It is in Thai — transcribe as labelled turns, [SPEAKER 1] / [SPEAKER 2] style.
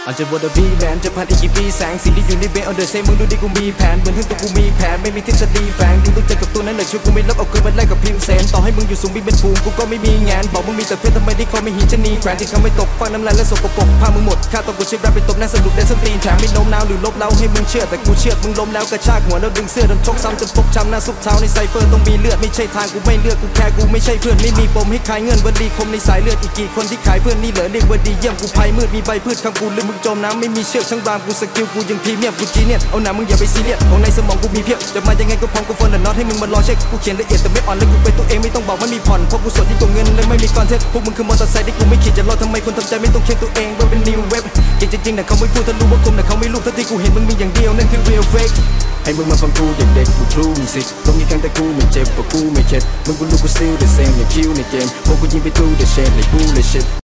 [SPEAKER 1] อาจจะวอร์ดบีแบนจะผ่านอีกกี่ปีแสงสีที่อยู่ในเบอเดอร์เซมึงดูดิกูมีแผนเหมือนที่ตัวกูมีแผนไม่มีทฤษฎีแฝงมึงต้องเจอกับตัวนั้นเลยช่วยกูไม่รับเอาคืนมาแลกกับพิมพ์เซนต่อให้มึงอยู่สูงบินเป็นฝูงกูก็ไม่มีงานบอกมึงมีแต่เพื่อนทำไมที่เขาไม่หินจะหนีแขวนที่เขาไม่ตกฟังน้ำลายและสกปรกพามึงหมดค่าตัวกูชิบแรปไปตบหน้าสนุกได้ส้นตีนแถมไม่โน้มน้าวหรือลบเล้าให้มึงเชื่อแต่กูเชื่อมึงล้มแล้วกระชากหัวแล้วดึงเสื้อโดนชกซ้ำจนฟกช้ำหน้าซุกเท้าในไซเฟอร์ต้องมีเลือดไม่ใช่ทางกูไม่เลือกกูแค่กูไม่ใช่เพื่อนไม่มีปมให้ขายเงินวันดีคมในสายเลือดอีกกี่คนที่ขายเพื่อนนี่เหลือเรียกว่าดีเยี่ยมกูภัยมืดมีใบพืชคำกูลืมมึงจมน้ำไม่มีเชือกช่างบางกูสกิลกูยังพรีเมียมกูจีเนียสเอาหนามึงอย่าไปซีเรียสของในสมองกูมีเพียบจะมายังไงก็พร้อมกูฟอนแต่น็อตให้มึงมารอเช็คกูเขียนละเอียดแต่ไม่อ่อนและกูเป็นตัวเองไม่ต้องบอกว่ามีผ่อนเพราะกูสดที่ตัวเงินและไม่มีคอนเทนต์พวกมึงคือมอเตอร์ไซค์ที่กูไม่ขี่จะรอทำไมคนทำใจไม่ต้องเช็คตัวเองว่าเป็นนิวเว็บจริงแต่เขาไม่พูดถ้ารู้ว่าคมแต่เขาไม่รู้ถ้าที่กูเห็นมึงมีอย่างเดียวนั่นคือ real fake ให้มึงมาฟังกูเด็กๆกูทรูมีสิตรงนี้กันแต่กูไม่เจ็บเพราะกูไม่เข็ดมึงกูรู้กูซิล the same อย่างคิวในเกมพวกกูยิงไปทู the shade เลยกูเลย shit